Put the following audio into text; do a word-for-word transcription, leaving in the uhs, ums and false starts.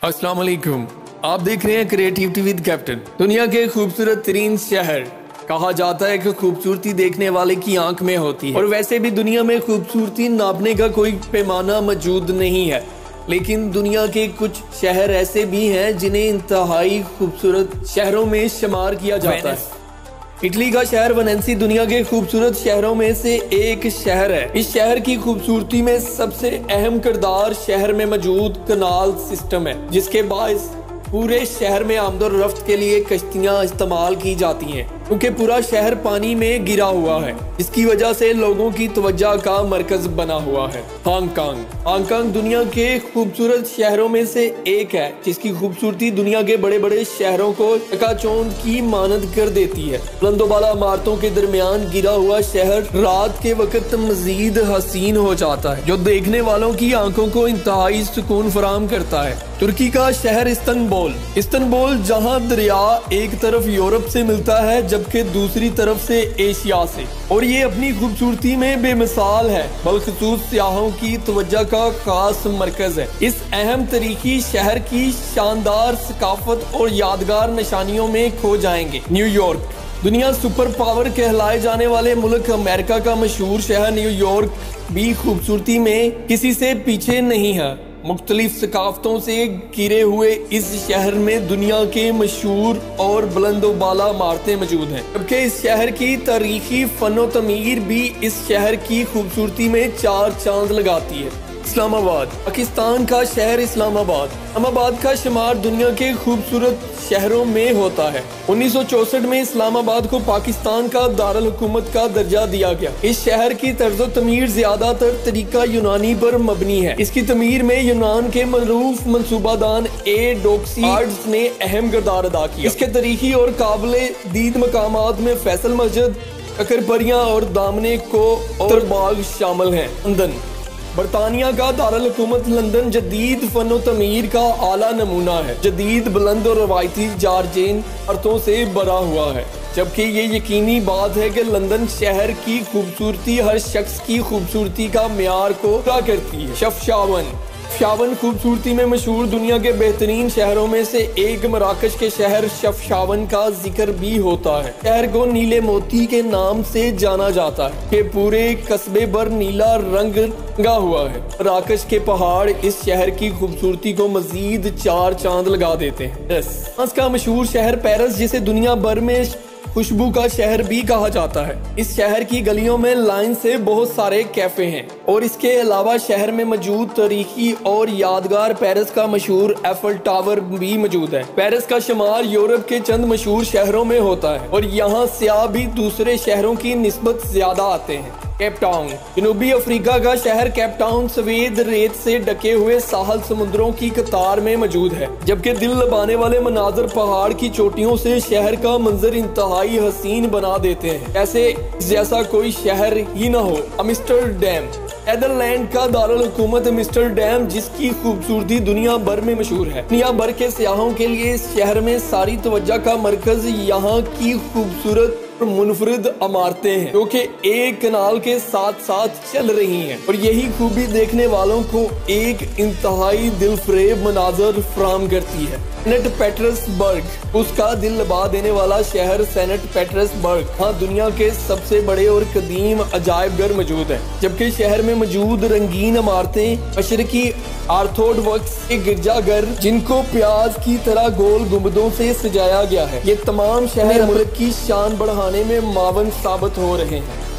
अस्सलाम वालेकुम। आप देख रहे हैं क्रिएटिविटी विद कैप्टन। दुनिया के खूबसूरत तरीन शहर कहा जाता है कि खूबसूरती देखने वाले की आंख में होती है, और वैसे भी दुनिया में खूबसूरती नापने का कोई पैमाना मौजूद नहीं है। लेकिन दुनिया के कुछ शहर ऐसे भी हैं जिन्हें इंतहाई खूबसूरत शहरों में शुमार किया जाता है। इटली का शहर वेनेसी दुनिया के खूबसूरत शहरों में से एक शहर है। इस शहर की खूबसूरती में सबसे अहम किरदार शहर में मौजूद कनाल सिस्टम है, जिसके बायस पूरे शहर में आमदोरफ्त के लिए कश्तियां इस्तेमाल की जाती हैं, क्योंकि पूरा शहर पानी में गिरा हुआ है, जिसकी वजह से लोगों की तवज्जो का मरकज बना हुआ है। हांगकांग हांगकांग दुनिया के खूबसूरत शहरों में से एक है, जिसकी खूबसूरती दुनिया के बड़े बड़े शहरों को चकाचौंध की मानद कर देती है। बुलंदोबाला इमारतों के दरमियान गिरा हुआ शहर रात के वक्त मजीद हसीन हो जाता है, जो देखने वालों की आंखों को इंतहाई सुकून फराहम करता है। तुर्की का शहर इस्तंबुल इस्तंबुल जहां दरिया एक तरफ यूरोप से मिलता है जबकि दूसरी तरफ से एशिया से, और ये अपनी खूबसूरती में बेमिसाल है, बलखसूस सियाहों की तवज्जो का खास मरकज है। इस अहम तरीकी शहर की शानदार सकाफत और यादगार निशानियों में खो जाएंगे। न्यूयॉर्क दुनिया सुपर पावर कहलाए जाने वाले मुल्क अमेरिका का मशहूर शहर न्यूयॉर्क भी खूबसूरती में किसी से पीछे नहीं है। मुख्तलिफ सकाफतों से घिरे हुए इस शहर में दुनिया के मशहूर और बुलंदोबाला इमारतें मौजूद हैं, जबकि इस शहर की तारीखी फनो तमीर भी इस शहर की खूबसूरती में चार चांद लगाती है। इस्लामाबाद पाकिस्तान का शहर इस्लामाबाद इस्लामाबाद का शुमार दुनिया के खूबसूरत शहरों में होता है। उन्नीस सौ चौसठ में इस्लामाबाद को पाकिस्तान का दारुल हुकूमत का दर्जा दिया गया। इस शहर की तर्ज तमीर ज्यादातर तरीका यूनानी पर मबनी है। इसकी तमीर में यूनान के मरूफ मनसूबादान ए डोक्सियार्ड्स ने अहम किरदार अदा किया। इसके तरीकी और काबिल दीद मकामात में फैसल मस्जिद, ककरपरियां और दामने को और बाग शामिल हैं। लंदन बरतानिया का दारुल हुकूमत लंदन जदीद फनो तमीर का आला नमूना है। जदीद बुलंद और रवायती जारजेन अर्थों से भरा हुआ है, जबकि ये यकीनी बात है कि लंदन शहर की खूबसूरती हर शख्स की खूबसूरती का म्यार को पूरा करती है। शफशावन शफशावन खूबसूरती में मशहूर दुनिया के बेहतरीन शहरों में से एक मराकश के शहर शफशावन का जिक्र भी होता है। शहर को नीले मोती के नाम से जाना जाता है कि पूरे कस्बे पर नीला रंग रंगा हुआ है। मराकश के पहाड़ इस शहर की खूबसूरती को मजीद चार चांद लगा देते हैं। फ्रांस का मशहूर शहर पेरिस, जिसे दुनिया भर में खुशबू का शहर भी कहा जाता है। इस शहर की गलियों में लाइन से बहुत सारे कैफे हैं, और इसके अलावा शहर में मौजूद तारीखी और यादगार पेरिस का मशहूर एफल टावर भी मौजूद है। पेरिस का शुमार यूरोप के चंद मशहूर शहरों में होता है, और यहाँ सियाह भी दूसरे शहरों की निस्बत ज्यादा आते हैं। केप टाउन जनूबी अफ्रीका का शहर केप टाउन सफेद रेत से ढके हुए साहल समुद्रों की कतार में मौजूद है, जबकि दिल लबाने वाले मनाजर पहाड़ की चोटियों से शहर का मंजर इंतहाई हसीन बना देते हैं, ऐसे जैसा कोई शहर ही न हो। अम्स्टरडैम नेदरलैंड का दारुल हुकूमत अम्स्टरडैम, जिसकी खूबसूरती दुनिया भर में मशहूर है। दुनिया भर के सियाहों के लिए इस शहर में सारी तवज्जो का मरकज यहाँ की खूबसूरत मुनफरिद इमारतें हैं, जो कि एक कनाल के साथ साथ चल रही हैं, और यही खूबी देखने वालों को एक इंतहाई दिलफरेब मनाजर फराहम करती है। सेंट पीटर्सबर्ग उसका दिल लबा देने वाला शहर सेंट पीटर्सबर्ग हाँ दुनिया के सबसे बड़े और कदीम अजायब घर मौजूद है, जबकि शहर में मौजूद रंगीन इमारतें मशरकी ऑर्थोडॉक्स के गिरजाघर, जिनको प्याज की तरह गोल गुंबदों से सजाया गया है। ये तमाम शहर मुल्क की शान बढ़ाने में मावन साबित हो रहे हैं।